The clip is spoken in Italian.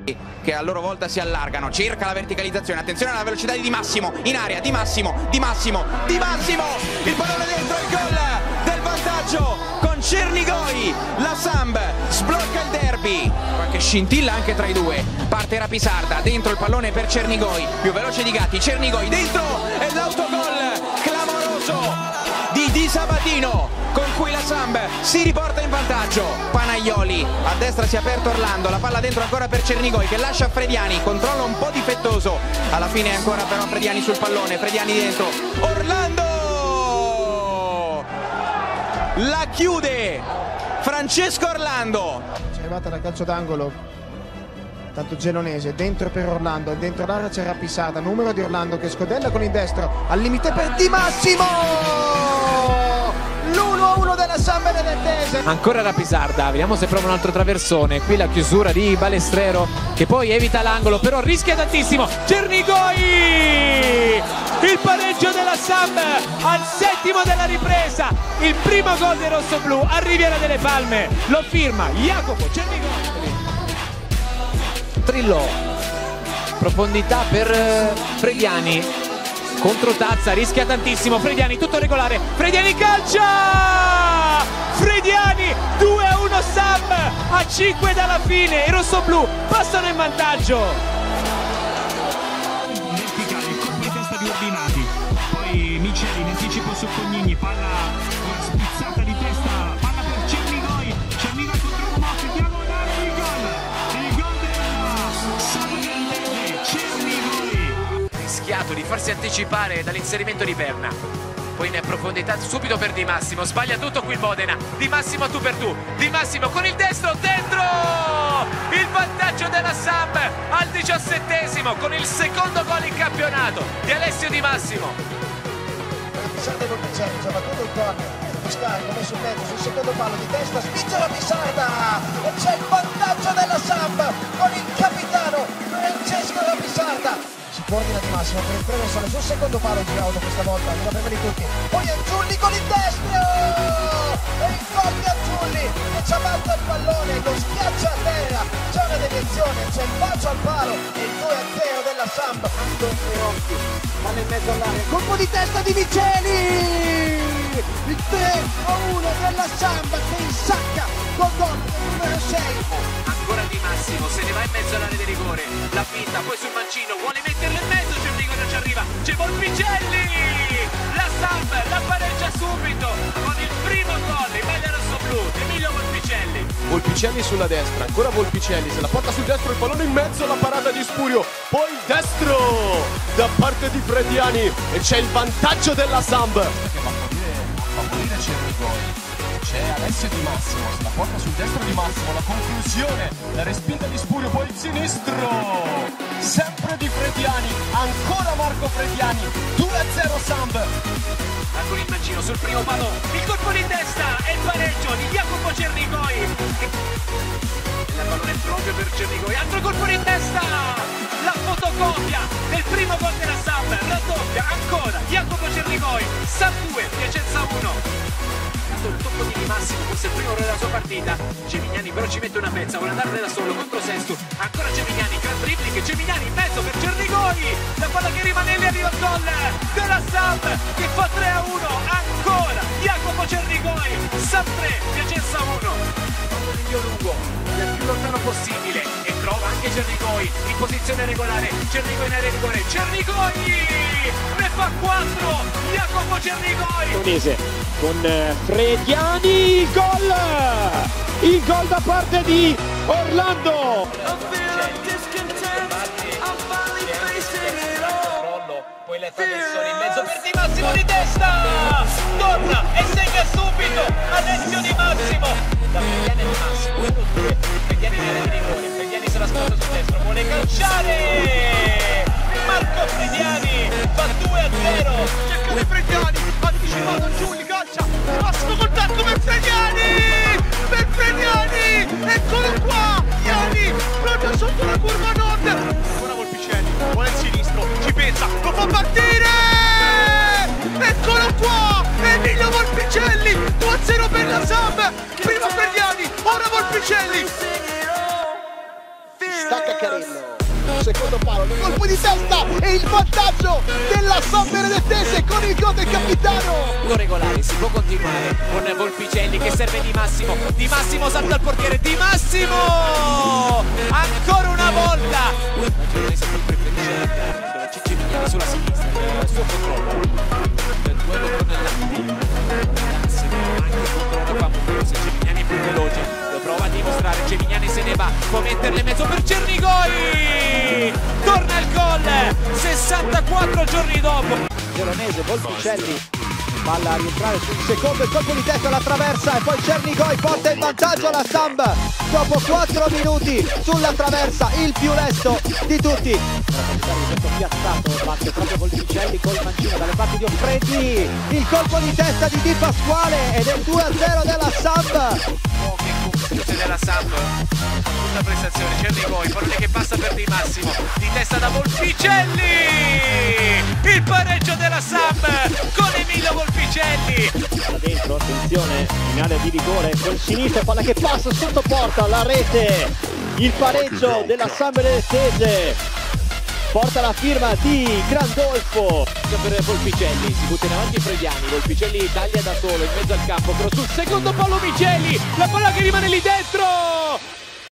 che a loro volta si allargano, cerca la verticalizzazione, attenzione alla velocità di Di Massimo, in area, Di Massimo, il pallone dentro, il gol del vantaggio con Cernigoj, la Samp sblocca il derby, qualche scintilla anche tra i due, parte Rapisarda, dentro il pallone per Cernigoj, più veloce di Gatti, Cernigoj dentro e l'autogol clamoroso di Sabatino con cui la Samp si riporta in vantaggio. Panaioli, a destra si è aperto Orlando, la palla dentro ancora per Cernigoj che lascia Frediani, controllo un po' difettoso, alla fine ancora però Frediani sul pallone, Frediani dentro, Orlando la chiude Francesco Orlando. C'è arrivata da calcio d'angolo, tanto Gelonese, dentro per Orlando, dentro l'area c'è Rapisarda, numero di Orlando che scodella con il destro, al limite per Di Massimo! L'1-1 della Samp Benedettese. Ancora Rapisarda, vediamo se prova un altro traversone, qui la chiusura di Balestrero che poi evita l'angolo, però rischia tantissimo, Cernigoj! Il pareggio della Samp al 7° della ripresa, il primo gol dei rossoblù a Riviera delle Palme, lo firma Jacopo Cernigoj. Trillo, profondità per Frediani, contro Tazza, rischia tantissimo, Frediani tutto regolare, Frediani calcia! Frediani 2-1 Samp, a 5 dalla fine, i rossoblù passano in vantaggio. Verticale, il colpo di testa di Ordinati, poi Miceli in anticipo su Cognini, palla spizzata di testa, palla per Cernigoj, Cernigoj contro una mossa, diagonale, il gol della Samp Benedettese, Cernigoj. Rischiato di farsi anticipare dall'inserimento di Berna, poi in profondità subito per Di Massimo, sbaglia tutto qui il Modena, Di Massimo tu per tu, Di Massimo con il destro dentro, il vantaggio della Samp al 17° con il secondo gol in campionato di Alessio Di Massimo. Rapisarda e Volpicelli, già battuto il corner, Scarico messo in mezzo sul secondo palo di testa, spinge Rapisarda e c'è il vantaggio della Samp con il capitano Francesco Rapisarda. Si coordina Di Massimo per il traversone sul secondo palo girato questa volta, non aveva di tutti, poi Angiulli con il destro e il gol di Angiulli che ci avanza il pallone, lo schiaccia a terra, c'è una deviazione, c'è il bacio al palo e il 2-0 della Samp. Vanno in mezzo all'area, colpo di testa di Miceli, il 3-1 della Samp che insacca col gol del numero 6. Ancora Di Massimo, se ne va in mezzo all'area di rigore, la finta, poi sul mancino, vuole metterla in mezzo, Cernigoj non ci arriva, c'è Volpicelli, la Samp la pareggia subito con il primo gol in maglia rossoblù, Emilio Volpicelli. Volpicelli sulla destra, ancora Volpicelli, se la porta sul destro, il pallone in mezzo, la parata di Spurio, poi il destro da parte di Frediani e c'è il vantaggio della Samp. Che va a favorire Cernigoj. C'è Alessio Di Massimo, se la porta sul destro Di Massimo, la conclusione, la respinta di Spurio, poi il sinistro, sempre di Frediani, ancora Marco Frediani, 2-0 Samp. Con il mancino sul primo palo, il colpo di testa e il pareggio di Jacopo Cernigoj. Il pallone proprio per Cernigoj, altro colpo di testa, la fotocopia del primo gol della Samp, raddoppia ancora Jacopo Cernigoj, Samp 2, Piacenza 1. Il tocco di Di Massimo, forse il primo errore della sua partita, Gemignani però ci mette una pezza, vuole andarne da solo contro Sestu, ancora Gemignani, gran dribbling, Gemignani in mezzo per Cernigoj, la palla che rimane lì, arriva il gol della Samp che fa 3-1, ancora Jacopo Cernigoj, Samp 3, Piacenza 1. Rinvio lungo, il più lontano possibile e trova anche Cernigoj in posizione regolare, Cernigoj in area di rigore, Cernigoj ne fa 4, Jacopo Cernigoj. Udinese con Frediani, il gol da parte di Orlando. Poi la traversone in mezzo per Di Massimo di testa, torna e segna subito Alessio Di Massimo da Frediani Di Massimo, Frediani in area di rigore, Frediani se la sposta sul destro, vuole calciare Marco Frediani, fa 2-0, cerca di Frediani, anticipato Angiulli, calcia, massimo contatto per Frediani, eccolo qua, Iani, proprio sotto la curva nord, ancora Volpicelli, vuole il sinistro, ci pensa, lo fa partire, eccolo qua, Emilio Volpicelli, 2-0 colpo di testa e il vantaggio della San Benedettese con il gol del capitano. Regolare, si può continuare con Volpicelli che serve Di Massimo. Di Massimo salta al portiere, Di Massimo ancora una volta. Sempre felice Cicci Vignani sulla sinistra, il suo controllo del duello con Massimo, anche controllo clamoroso. Vignani più veloce, lo prova a dimostrare. Vignani se ne va, può metterle in mezzo per Cernigoi, torna il gol 64 giorni dopo. Veronese, Volpicelli, palla a rientrare sul secondo, il colpo di testa alla traversa e poi Cernigoi porta in vantaggio la Samp dopo 4 minuti sulla traversa, il più lesto di tutti. Questo piazzato batte proprio Volpicelli col mancino dalle parti di Offredi, il colpo di testa di Di Pasquale ed è il 2-0 della Samp. Che confuse della Samp, brutta prestazione. Cernigoi, pallone che passa per Di Massimo, di testa da Volpicelli, il pareggio della Samp con Emilio Volpicelli. Da dentro, attenzione, in area di rigore col sinistro, palla che passa sotto porta, la rete, il pareggio della San Benedettese. Porta la firma di Grandolfo per Volpicelli, si butta in avanti Frediani, Volpicelli taglia da solo in mezzo al campo, però sul secondo palo Micheli, la palla che rimane lì dentro.